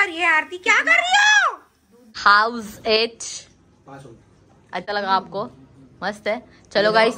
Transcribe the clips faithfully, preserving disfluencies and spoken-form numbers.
और ये आरती क्या कर रही हो? हाउस इट अच्छा लगा आपको? मस्त है। चलो guys,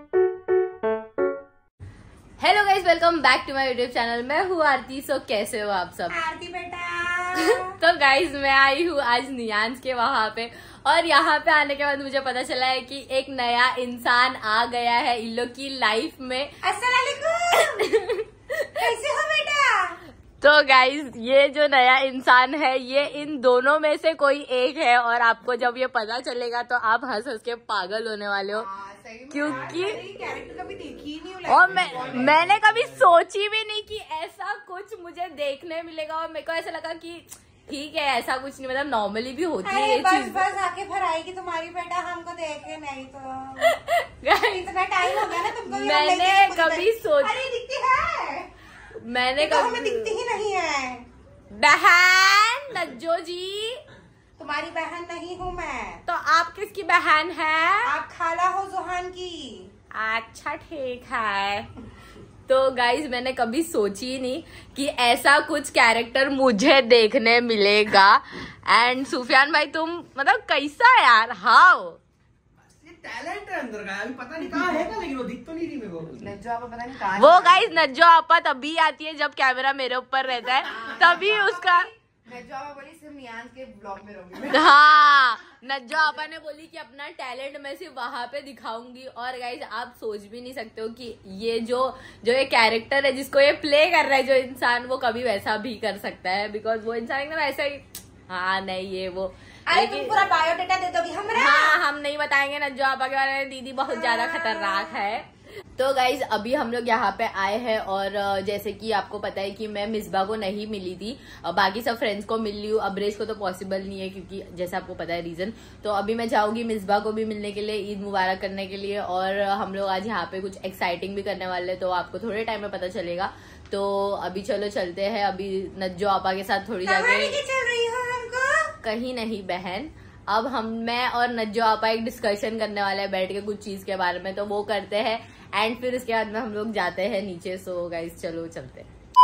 hello guys, welcome back to my YouTube channel. मैं हूँ आरती। सो कैसे हो आप सब? आरती बेटा तो गाइस, मैं आई हूँ आज नियांस के वहां पे, और यहाँ पे आने के बाद मुझे पता चला है कि एक नया इंसान आ गया है इन लोग की लाइफ में। अस्सलाम वालेकुम। कैसे हो बेटा? तो गाइज, ये जो नया इंसान है ये इन दोनों में से कोई एक है, और आपको जब ये पता चलेगा तो आप हंस हंस के पागल होने वाले हो। क्योंकि कैरेक्टर कभी देखी ही नहीं। और मैं मैंने कभी सोची भी नहीं कि ऐसा कुछ मुझे देखने मिलेगा, और मेरे को ऐसा लगा कि ठीक है, ऐसा कुछ नहीं, मतलब नॉर्मली भी होती है ये बस चीज। बस आके भराएगी तुम्हारी बेटा, हमको देखे नहीं तो इतना टाइम हो गया ना तुमको। मैंने कभी सोच अरे दिखती है, मैंने तो कभी हमें दिखती ही नहीं है। बहन नज्जो जी, तुम्हारी बहन नहीं हूँ मैं। तो आप किसकी बहन है? आप खाला हो जुहान की। अच्छा ठीक है। तो गाइज, मैंने कभी सोची ही नहीं कि ऐसा कुछ कैरेक्टर मुझे देखने मिलेगा। एंड सुफियान भाई, तुम मतलब कैसा है यार? हाउ ये टैलेंट है अंदर का, अभी पता नहीं कहाँ है का, लेकिन वो दिख तो नहीं रही मेरे को। नज्जो आपको पता नहीं कहाँ है। वो गाइज, नज्जो आपा तभी आती है जब कैमरा मेरे ऊपर रहता है, तभी उसका। नज्जो आपा बोली सिर्फ नियांस के ब्लॉग में रहूंगी। हाँ, नज्जो आपा ने बोली कि अपना टैलेंट मैं सिर्फ वहां पे दिखाऊंगी। और गाइज, आप सोच भी नहीं सकते हो कि ये जो जो ये कैरेक्टर है जिसको ये प्ले कर रहा है जो इंसान, वो कभी वैसा भी कर सकता है। बिकॉज वो इंसान एकदम ऐसा ही, हाँ नहीं ये वो, अरे तुम पूरा बायोडेटा दे दोगी हमरा? हाँ, हम नहीं बताएंगे नज्जो आपा के बारे में, दीदी बहुत ज्यादा खतरनाक है। तो गाइज, अभी हम लोग यहाँ पे आए हैं, और जैसे कि आपको पता है कि मैं मिसबा को नहीं मिली थी, बाकी सब फ्रेंड्स को मिल ली हूँ। अब्रेश को तो पॉसिबल नहीं है क्योंकि जैसे आपको पता है रीजन। तो अभी मैं जाऊंगी मिसबा को भी मिलने के लिए, ईद मुबारक करने के लिए, और हम लोग आज यहाँ पे कुछ एक्साइटिंग भी करने वाले हैं, तो आपको थोड़े टाइम में पता चलेगा। तो अभी चलो चलते हैं, अभी नज्जो आपा के साथ थोड़ी जाके। चल रही हो हमको? कहीं नहीं बहन, अब हम मैं और नज्जो आपा एक डिस्कशन करने वाले हैं बैठ के कुछ चीज के बारे में, तो वो करते हैं, एंड फिर उसके बाद में हम लोग जाते हैं नीचे। सो गाइज चलो चलते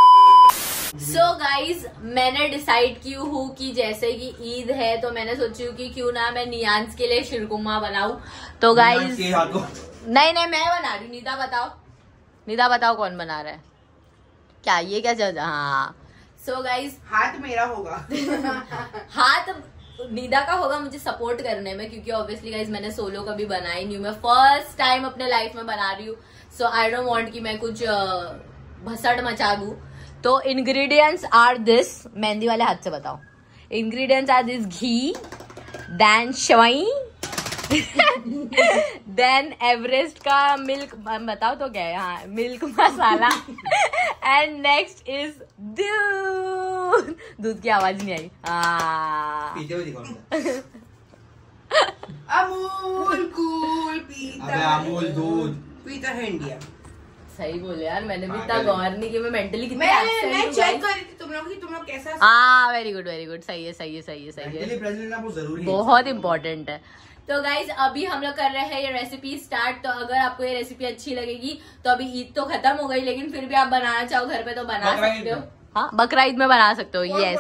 हैं। सो गाइज, मैंने डिसाइड की हूँ कि जैसे कि ईद है तो मैंने सोची हूँ कि क्यों ना मैं नियांस के लिए शिरकुरमा बनाऊं। तो गाइज, नहीं नहीं मैं बना रही हूँ। निदा बताओ, निदा बताओ कौन बना रहा है? क्या ये क्या चल रहा? हाँ, सो गाइज, हाथ मेरा होगा। हाथ निदा का होगा मुझे सपोर्ट करने में, क्योंकि ऑब्वियसली गाइज मैंने सोलो कभी बनाई नहीं हूँ, मैं फर्स्ट टाइम अपने लाइफ में बना रही हूँ। सो आई डोंट वांट कि मैं कुछ भसड़ मचा दूं। तो इंग्रेडिएंट्स आर दिस, मेहंदी वाले हाथ से बताओ। Ingredients are this ghee, then sevai, then Everest का मिल्क, बताओ तो क्या है? हाँ, milk masala, and next is doodh. दूध की आवाज नहीं आई। हाँ, अमूल कूल पीता। अबे अमूल दूध पीता है इंडिया। सही बोले यार, मैंने भी इतना गौर नहीं किया। मैं मेंटली कितनी मैं absent मैं हूँ चेक guys। कर रही थी तुम लोग की तुम लोग कैसा। हाँ, वेरी गुड वेरी गुड, सही है सही है सही है सही है, बहुत जरूरी है, बहुत इम्पोर्टेंट है। तो गाइज, अभी हम लोग कर रहे हैं ये रेसिपी स्टार्ट। तो अगर आपको ये रेसिपी अच्छी लगेगी तो अभी ईद तो खत्म हो गई, लेकिन फिर भी आप बनाना चाहो घर पे तो बना सकते हो। हाँ, बकरा ईद में बना सकते हो। यस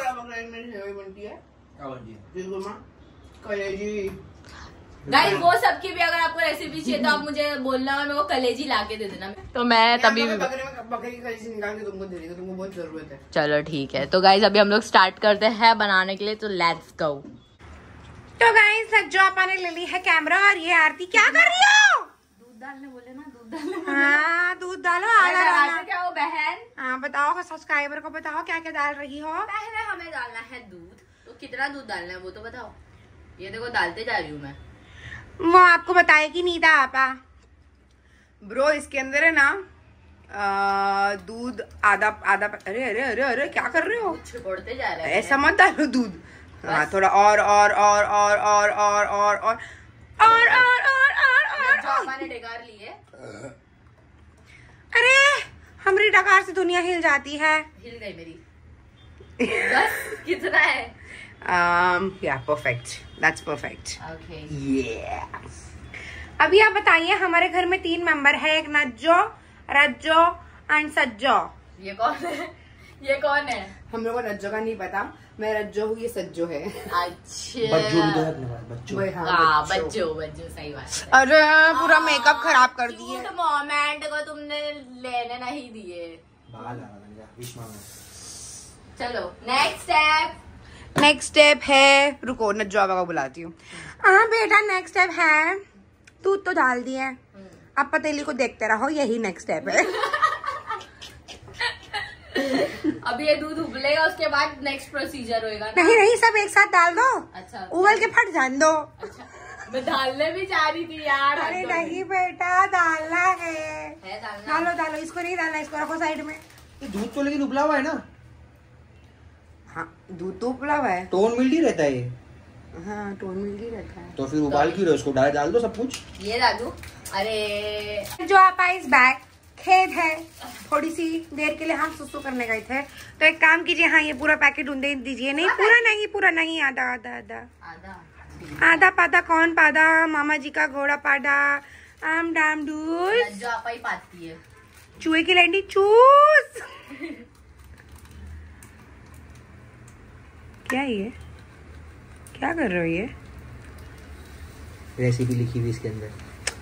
गाइज, वो सबकी भी अगर आपको रेसिपी चाहिए तो आप मुझे बोलना, और मेरे को कलेजी ला के दे देना, तो मैं तभी भी बकरे की कलेजी निकाल के तुमको दे देगा, तुमको बहुत जरूरत है। चलो ठीक है। तो गाइज, अभी हम लोग स्टार्ट करते हैं बनाने के लिए, तो लेट्स गो। तो गाइस, नज्जो आपा ने ले ली है कैमरा, और ये आरती क्या कर रही हो? दूध डालने बोले ना, दूध डालने। हाँ, दूध डालो आधा डालना। क्या हो बहन? हाँ बताओ, सब्सक्राइबर को बताओ क्या क्या डाल रही हो। पहले हमें डालना है दूध, तो कितना दूध डालना है वो तो बताओ। ये देखो डालते जा रही हूँ मैं। वो आपको बताएगी नीदा आपा। ब्रो, इसके अंदर है ना दूध आधा आधा। अरे अरे अरे अरे क्या कर रहे हो? छिपड़ते जा रहे हैं। ऐसा मत डालो दूध। हाँ, थोड़ा और और और और और और और और और और और और और मैंने डकार ली है। अरे हमारी डकार से दुनिया हिल जाती है। हिल गई मेरी। बस कितना है? um yeah, perfect, that's perfect. Okay. Yeah. अभी आप बताइए, हमारे घर में तीन मेंबर है, एक नज्जो, रज्जो एंड सज्जो। ये कौन है? ये कौन है? हम लोगों को नज्जो का नहीं पता, मैं रज्जो हूँ, ये सज्जो है। अच्छा बच्चों भी तो है अपने पास, बच्चों। वही, हाँ, हाँ बच्चो। बच्चो बच्चो सही बात है। अरे पूरा मेकअप खराब कर दिए। क्यूट मोमेंट को तुमने लेने नहीं दिए। बाल आ रहा था विश्वा में। चलो नेक्स्ट स्टेप। नेक्स्ट स्टेप है, रुको नज्जो आबा को बुलाती हूँ। हाँ बेटा नेक्स्ट स्टेप है, दूध तो डाल दिए, अब पतीली को देखते रहो, यही नेक्स्ट स्टेप है। अब ये दूध उबलेगा, उसके बाद नेक्स्ट प्रोसीजर होएगा ना? नहीं नहीं, सब एक साथ डाल दो। अच्छा उबल के फट जान दो। अच्छा, मैं डालने भी जा रही थी यार। अरे नहीं बेटा, डालना है। है डालना। डालो डालो, इसको नहीं डालना, इसको रखो साइड में। ये दूध तो लेकिन उबला हुआ है ना? हाँ दूध तो उबला हुआ है। टोन मिल्क ही रहता है ये। हाँ टोन मिल ही रहता है। तो फिर उबाल क्यों रहे हो उसको? डाल डाल दो सब कुछ। ये दादू, अरे जो आप इस बैग खेद है, थोड़ी सी देर के लिए हम सुसु करने गए थे, तो एक काम कीजिए, हाँ ये पूरा पैकेट ढूंढ दीजिए। नहीं पूरा नहीं, पूरा नहीं, आधा आधा आधा आधा आधा पादा। कौन पादा? मामा जी का घोड़ा पादा। आम डाम डूस, जो आपा ही पाती है। चूहे की लैंडी चूस। क्या ये, क्या कर रहे हो ये? रेसिपी लिखी हुई इसके अंदर।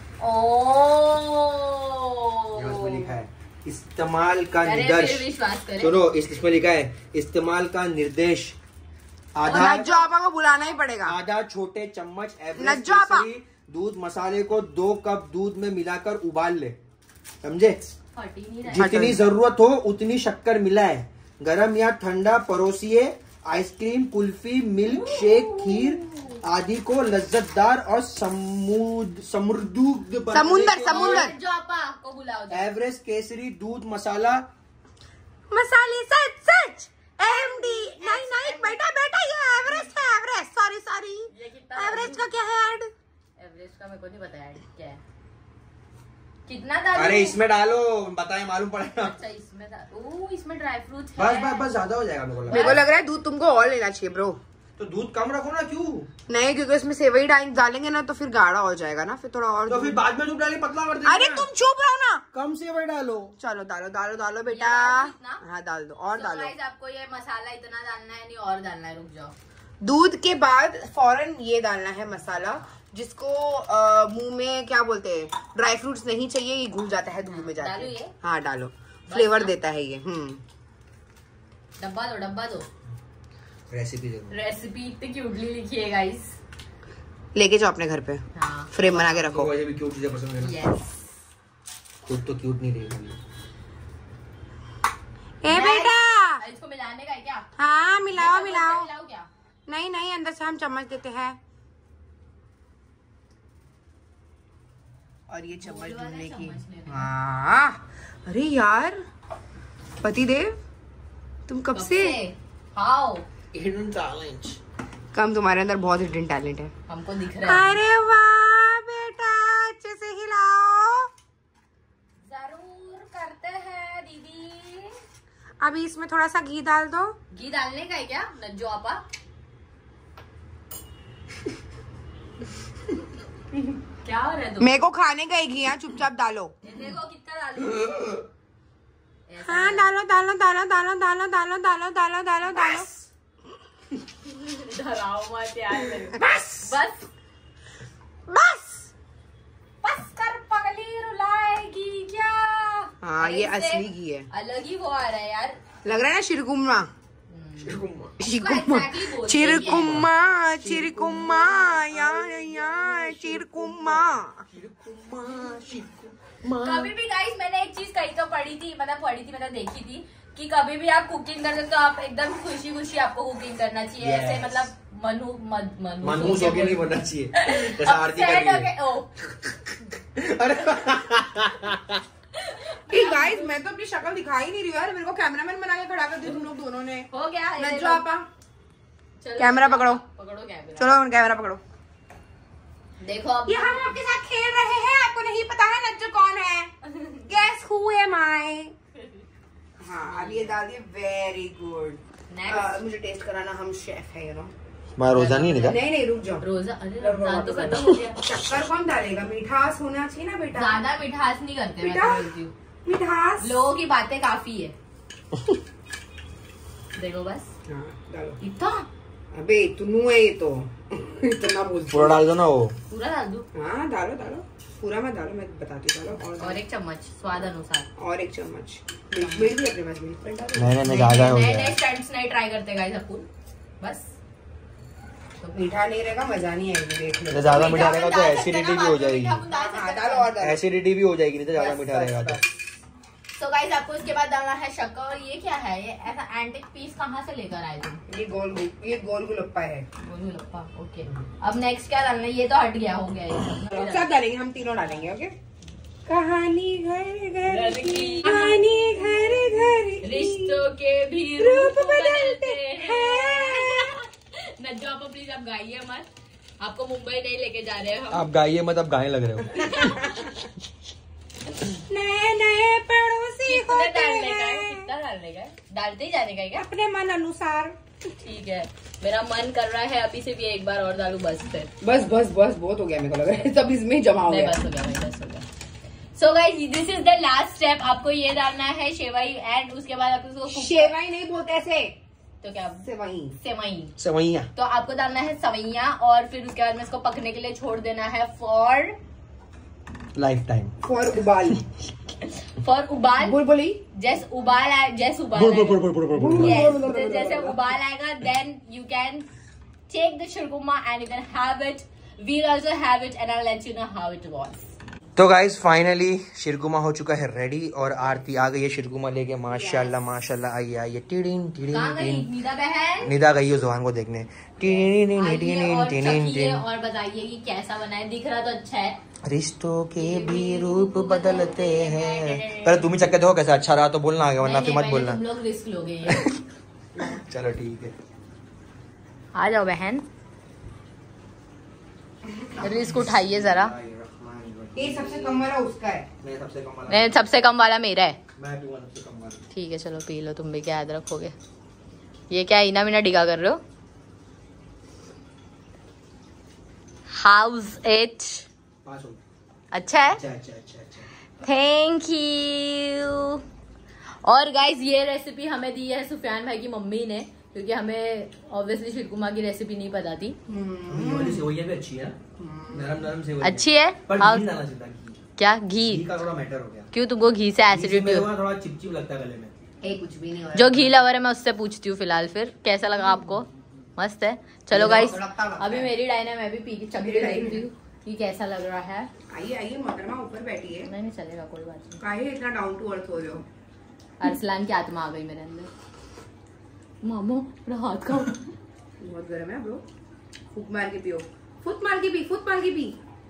ओह उसमें लिखा है इस्तेमाल का अरे निर्देश। फिर विश्वास करें। सुनो, इस इसमें लिखा है इस्तेमाल का निर्देश। आधा नज्जो आपा को बुलाना ही पड़ेगा। आधा छोटे चम्मच एवरेस्ट नज्जो आपा। केसरी दूध मसाले को दो कप दूध में मिलाकर उबाल ले, समझे? फट ही नहीं रहा। जितनी जरूरत हो उतनी शक्कर मिलाए। गरम या ठंडा परोसिए। Ice cream, kulfi, milkshake, kheer आदि को लज्जतदार और समृद्ध समृद्ध बनाने समुंदर के समुंदर जो आपा को बुलाओ लिए एवरेस्ट केसरी दूध मसाला मसाले सच सच एमडी। नहीं नहीं बेटा बेटा, ये एवरेस्ट है, एवरेस्ट। सॉरी सॉरी, ये कितना एवरेस्ट का क्या है ऐड? एवरेस्ट का मेरे को नहीं पता यार क्या है। कितना डालूं? अरे इसमें डालो, बताए मालूम पड़ेगा। अच्छा इसमें डाल। ओह इसमें ड्राई फ्रूट्स है। बस बस बस ज्यादा हो जाएगा मेरे को लग मेरे रहा को लग रहा है दूध तुमको और लेना चाहिए ब्रो। है। तो दूध कम रखो ना, क्यों? नहीं क्योंकि उसमें सेवई डाल डालेंगे ना तो फिर गाढ़ा हो जाएगा ना, फिर थोड़ा और तो दूध- फिर बाद में दूध डाली पतला कर देना। अरे तुम चुप रहो ना। कम से वही डालो। चलो डालो डालो डालो बेटा। ये डालो इतना? हाँ डाल दो और So डालो। guys, आपको ये मसाला इतना डालना है, नहीं और डालना है? रुक जाओ। दूध के बाद फौरन ये डालना है मसाला, जिसको अ, मुंह में क्या बोलते हैं, ड्राई फ्रूट्स नहीं चाहिए, ये घुल जाता है दूध में डालो जाके। ये? हाँ डालो, फ्लेवर ना? देता है ये। हम्म डब्बा दो डब्बा दो। रेसिपी जरूर। रेसिपी इतनी क्यूटली लिखी है गाइस। लेके जाओ अपने घर पे, हाँ फ्रेम बना के रखो। वैसे भी क्यूट चीजें पसंद है ना। यस। खुद तो क्यूट नहीं रहेगी। ए बेटा, इसको मिलाने का है क्या? हाँ मिलाओ मिलाओ। मिलाओ क्या? नहीं नहीं, अंदर से हम चम्मच देते हैं। और ये चम्मच गोल वाला ढूंढने की। चम्मच लेने का। हाँ अरे यार पतिदेव, तुम कब से? How hidden talent. कम, तुम्हारे अंदर बहुत हिडन टैलेंट है। हमको दिख रहा है। अरे वाह बेटा, अच्छे से हिलाओ। जरूर करते हैं दीदी। अभी इसमें थोड़ा सा घी डाल दो। घी डालने का है क्या नज्जो आपा? क्या हो रहा है तुम? मेरे को खाने का ही घी, यहाँ चुपचाप डालो। ये देखो कितना डालूं। ऐसा हाँ डालो डालो डालो डालो डालो डालो डालो डालो डालो डालो। डराओ मत यार मेरे को। बस बस बस। बस कर, पगली रुलाएगी क्या? हाँ ये ऐसे असली घी है, अलग ही वो आ रहा है यार। लग रहा है ना शिरकुम्मा। चिरकुम्मा exactly बोलते चिरकुम्मा चिरकुम्मा या या चिरकुम्मा। कभी भी गाइस मैंने एक चीज कही तो पढ़ी थी, मतलब पढ़ी थी मतलब देखी थी कि कभी भी आप कुकिंग करते हो तो आप एकदम खुशी खुशी आपको कुकिंग करना चाहिए। Yes. ऐसे मतलब मनु मद- मनु मनहूस होके नहीं बनना चाहिए, जैसा आरती कर Upset रही होके- है। ओ, अरे गाइस मैं तो अपनी शक्ल दिखा ही नहीं रही हूँ यार, मेरे को कैमरामैन बना के खड़ा कर दिया तुम लोग दोनों ने। हो गया ये नज्जो लो। आपा चलो, कैमरा पकड़ो। पकड़ो कैमरा। चलो कैमरा पकड़ो। देखो अब ये हम आपके साथ खेल रहे हैं, आपको नहीं पता है नज्जो कौन है? Guess who am I? हाँ अब ये डाल दिए, वेरी गुड। Next. मुझे टेस्ट कराना, हम शेफ है यू नो। माँ रोजा नहीं निकाल। नहीं नहीं रुक जाओ। रोजा, अरे रमजान तो खत्म हो गया। शक्कर कौन डालेगा? मिठास होना चाहिए ना बेटा। ज्यादा मिठास नहीं करते मैं बेटा। तो बोलती हूँ। मिठास लोगों की बातें काफी है। देखो बस हाँ डालो। इतना अबे इतनू है ये तो इतना बोल पूरा डाल दो ना वो। पूरा डाल दूं? हाँ डालो डालो, पूरा मत डालो, मैं बताती हूँ। डालो और और एक चम्मच स्वाद अनुसार। और एक चम्मच मिल्क मेड भी अपने पास मिल्क मेड डालो। नहीं नहीं ज्यादा हो नए गया। नए स्टंट्स नहीं ट्राई करते गाइस अपन, बस तो मीठा नहीं रहेगा, मजा नहीं आएगी, देख लो। ज्यादा मीठा रहेगा तो एसिडिटी भी हो जाएगी। हाँ डालो और डालो। एसिडिटी भी हो जाएगी नहीं तो ज्यादा बस, मीठा बस, रहेगा तो। तो गाइस आपको इसके बाद डालना है शक्कर। और ये क्या है, ये ऐसा एंटिक पीस कहाँ से लेकर आए तुम? ये गोल ये गोल गुलप्पा है। गोलगप्पा, ओके। अब नेक्स्ट क्या डालना है? ये तो हट गया, हो गया ये सब। सब डालेंगे, हम तीनों डालेंगे। ओके। कहानी घर घर की, कहानी घर घर की, रिश्तों के भी रूप बदलते हैं। नज्जो आप प्लीज आप गाइए मत, आपको मुंबई नहीं लेके जा रहे हैं हम। आप गाइए मत, आप गाने लग रहे हो। नए नए पड़ोसी कितना होते डालने का है? हैं, कितना डालने का है? डालते ही जाने का है क्या? अपने मन अनुसार। ठीक है, मेरा मन कर रहा है अभी से भी एक बार और डालू, बस फिर। बस बस बस बहुत हो गया, मेरे को लग रहा है सब इसमें ही जमा हो नहीं, गया। बस हो गया भाई, बस हो गया। So guys this is the last step. आपको ये डालना है सेवई, एंड उसके बाद आप इसको cook- शेवाई नहीं बोलते ऐसे, तो क्या? सेवई। सेवई। सेवइयां। तो आपको डालना है सवैया, और फिर उसके बाद में इसको पकने के लिए छोड़ देना है फॉर लाइफ टाइम। फॉर उबाल। फॉर उबाल। बोल बोली। जैसे उबाल आए, जैसे उबाल बुड़ बुड़ आएगा। बुड़ बुड़ बुड़ बुड़ बुड़। Yes, तो जैसे उबाल आएगा, then you can take the shirguma and you can have it. We'll also have it and I'll let you know how it was. तो गाइस फाइनली शिरकुमा हो चुका है रेडी, और आरती आ गई है शिरकुमा लेके। माशाल्लाह माशाल्लाह, आइए आइए। टिड़िन टिड़िन कहाँ गई टिड़िन। नीदा बहन? निदा गई है जुबान को देखने। टिड़िन टिड़िन आइए टिड़िन और टिड़िन चखिए टिड़िन। और बताइए कि कैसा बना है। दिख रहा तो अच्छा है। रिश्तों के भी रूप बदलते हैं। पहले तुम ही चक्के देखो कैसा अच्छा रहा तो बोलना आगे, वरना नहीं, फिर नहीं, मत पहले बोलना। तुम लोग रिस्क लोगे ये। चलो ठीक है। आ जाओ बहन, रिस्क उठाइए जरा। ये सबसे कम वाला उसका है। मैं सबसे कम वाला। नहीं, सबसे कम वाला मेरा है। मैं दूंगा सबसे कम वाला। ठीक है चलो पी लो, तुम भी क्या याद रखोगे। ये क्या इना मीना डिगा कर रहे हो? How's it? पाँच हो गए। अच्छा है, अच्छा अच्छा अच्छा अच्छा। Thank you. और गाइज ये रेसिपी हमें दी है सुफियान भाई की मम्मी ने, क्योंकि हमें ऑब्वियसली शिरकुमा की रेसिपी नहीं पता थी। ये वाली सेवइयां भी अच्छी है, नरम नरम सेवइयां। अच्छी है। पर और घी डालना चाहिए, घी। क्या घी? घी का थोड़ा मैटर हो गया। क्यों, तुमको घी से घी से एसिडिटी मेरे हो? को थोड़ा चिपचिप लगता है गले में। ए कुछ भी नहीं हो रहा। जो घी लवर है मैं उससे पूछती हूँ फिलहाल। फिर कैसा लगा आपको? मस्त है। चलो गाइस अभी मेरी डाइन है, मैं भी पी के चख के देखती हूँ कि कैसा लग रहा है। आइए आइए मोहतरमा, ऊपर बैठी है। नहीं नहीं चलेगा, कोई बात नहीं। काहे इतना डाउन टू अर्थ हो रहे हो? अरसलान की आत्मा आ गई मेरे अंदर। मामो मेरा हाथ का बहुत गर्म है ब्रो, फूक मार के पियो, फुट मार के पी, फुट मार के पी।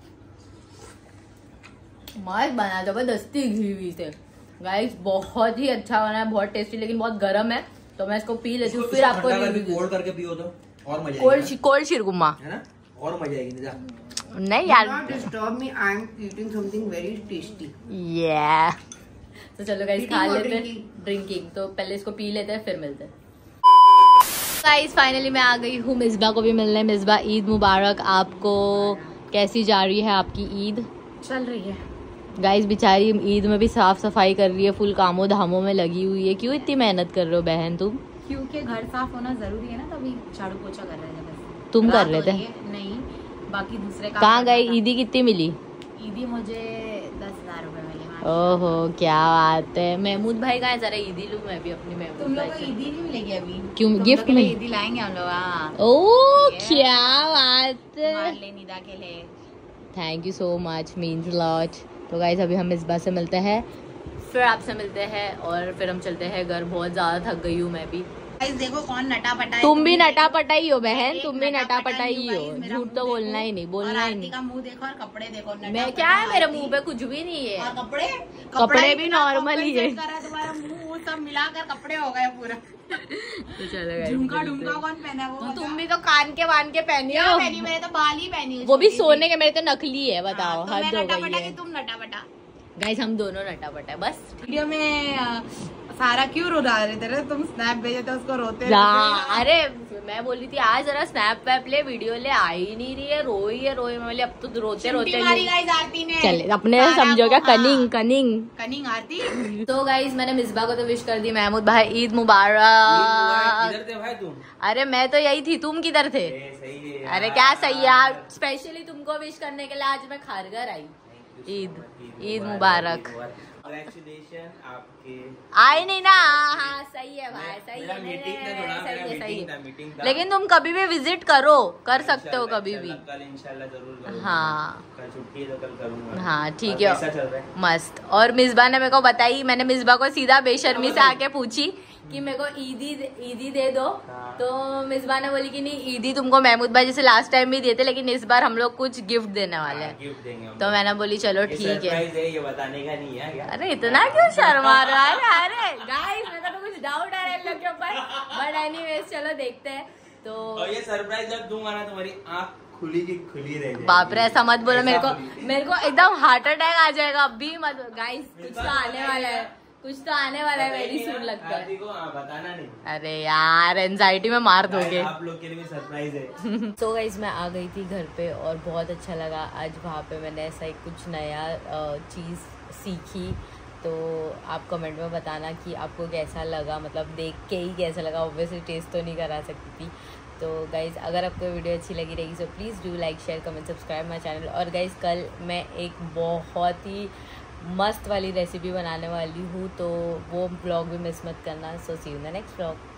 मस्त बना जबरदस्ती घी वी से। गाइस बहुत ही अच्छा बना है, बहुत टेस्टी, लेकिन बहुत गर्म है तो मैं इसको पी लेती हूँ, फिर आपको कोल्ड करके पियो तो और मजा आएगा। कोल्ड कोल्ड शिरकुमा है ना, और मजा आएगी। निदा नहीं यार, Not disturb me, I am eating something very tasty. yeah. तो चलो गाइस खा Eating or लेते हैं। drinking? ड्रिंकिंग तो पहले इसको पी लेते हैं फिर मिलते हैं। गाइस फाइनली मैं आ गई हूँ मिसबा को भी मिलने। मिसबा ईद मुबारक आपको। कैसी जा रही है आपकी ईद? चल रही है गाइस बेचारी ईद में भी साफ सफाई कर रही है, फुल कामों धामों में लगी हुई है। क्यों इतनी मेहनत कर रहे हो बहन तुम? क्योंकि घर साफ होना जरूरी है ना, तभी झाड़ू पोछा कर रहे हैं। बस तुम कर रात रहे हो थे? रही है, नहीं बाकी दूसरे काम कहाँ करना गए? था। ईदी कितनी मिली? ईदी मुझे दस हजार रूपए मिले। ओहो क्या बात है। महमूद भाई कहाँ है? जरा ईदी लूं मैं भी अपनी तुम महमूद लोग भाई को से। ईदी नहीं मिलेगी अभी। क्यों? तुम गिफ्ट लोग के लिए में? ईदी लाएंगे हम लोग। हाँ ओ ठीक है। क्या बात तुम्हारे है। लिए, निदा के लिए। Thank you so much, means lot. तो गाइस अभी हम मिसबा से मिलते हैं, फिर आपसे मिलते हैं और फिर हम चलते हैं घर। बहुत ज्यादा थक गई हूँ मैं भी। गाइस देखो कौन नटा पटा है। तुम भी देखो। नटा पटाई हो बहन, एक तुम भी नटा पटा पटाई ही हो। गाइस, मेरा झूठ मुंह तो बोलना देखो। ही नहीं, और बोलना ही आरती नहीं। का मुंह देखो और कपड़े देखो। नटा मैं पटा क्या है, मेरे आरती। मुंह पे कुछ भी नहीं है। और कपड़े कपड़े भी इतना normal ही है। compensate करा, तुम्हारा मुंह सब मिलाकर कपड़े हो गए पूरा। तो चलो guys, झुमका मिलते ढुमका हैं। कौन पहना है वो? तो तुम भी तो कान के वान के पहनी क्या हो। पहनी? मैंने तो बाल ही पहनी है वो भी छोटी सोने सी। के, मेरे तो नकली है। बताओ हाँ, तो हद मैं हो नटा गई पटा है। कि तुम नटा पटा? गाइस हम दोनों नटा पटा है बस। वीडियो में अ, सारा क्यों रो रहा है तेरे? तुम स्नैप भेजे थे उसको रोते हाँ, अरे मैं बोली थी आज जरा स्नैप वैप ले, वीडियो ले, आ ही नहीं रही है, रो ही है रोई। मैं बोली अब तो रोते रोते आरती ने चले अपने समझो क्या, कनिंग कनिंग कनिंग आरती। तो गाइज मैंने मिसबा को तो विश कर दी। महमूद भाई ईद मुबारक। किधर थे भाई तुम? अरे मैं तो यही थी, तुम किधर थे? सही है। अरे क्या सही है, स्पेशली तुमको विश करने के लिए आज मैं खारघर आई। ईद ईद मुबारक। कांग्रेचुलेशन आपके। आए नहीं ना। हाँ सही है भाई, सही है, मीटिंग था थोड़ा, सही है, सही मीटिंग था, है। मीटिंग था। लेकिन तुम कभी भी विजिट करो, कर सकते हो कभी भी। कल इंशाल्लाह जरूर करूंगा। हाँ कल छुट्टी है तो कल करूंगा। हाँ ठीक और है, कैसा चल रहा है? मस्त। और मिसबा ने मेरे को बताई, मैंने मिसबा को सीधा बेशर्मी से आके पूछी कि मेरे को ईदी ईदी दे दो। हाँ। तो मिसबा ने बोली कि नहीं ईदी तुमको महमूद भाई जैसे लास्ट टाइम भी दिए थे, लेकिन इस बार हम लोग कुछ गिफ्ट देने वाले हैं। गिफ्ट देंगे हम। तो मैंने बोली चलो ये ठीक है। सरप्राइज है, ये बताने का नहीं है क्या? अरे इतना क्यों शर्मा रहा है? अरे गाइस मेरे को तो कुछ डाउट आ रहा है इन लोग के ऊपर, बट एनीवेज चलो देखते हैं। तो और ये सरप्राइज जब दूंगा ना तुम्हारी आँख खुली की खुली रहेगी। बाप रे ऐसा मत बोलो, मेरे को खुली। मेरे को एकदम हार्ट अटैक आ जाएगा। अभी मत गाइस, कुछ तो आने वाला है, कुछ तो आने वाला है, वेरी सून लगता है। आरती को हाँ, बताना नहीं। अरे यार एंजाइटी में मार दोगे। आप लोग के लिए भी सरप्राइज है। तो गाइस मैं आ गई थी घर पे और बहुत अच्छा लगा आज वहाँ पे। मैंने ऐसा ही कुछ नया चीज़ सीखी। तो आप कमेंट में बताना कि आपको कैसा लगा, मतलब देख के ही कैसा लगा। ऑब्वियसली टेस्ट तो नहीं करा सकती थी। तो गाइज़ अगर आपको वीडियो अच्छी लगी रहेगी so please do like share comment subscribe my channel. और गाइज़ कल मैं एक बहुत ही मस्त वाली रेसिपी बनाने वाली हूँ, तो वो ब्लॉग भी मिस मत करना। So see you in the next blog.